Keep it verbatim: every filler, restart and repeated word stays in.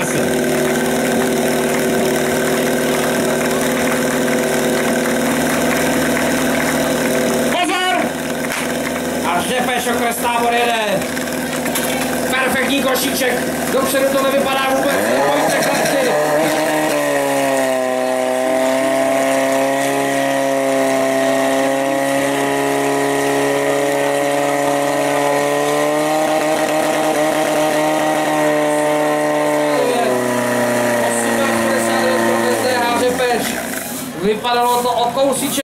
trase. Pozor! A štěpeš okres tábor jede. Perfektní košíček. Dopředu to nevypadá vůbec. Pojďte chlapci. Vypadalo to o kousíček.